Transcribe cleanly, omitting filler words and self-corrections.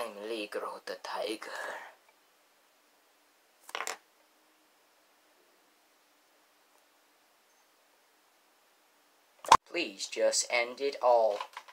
I'm Ligrow the tiger. Please just end it all.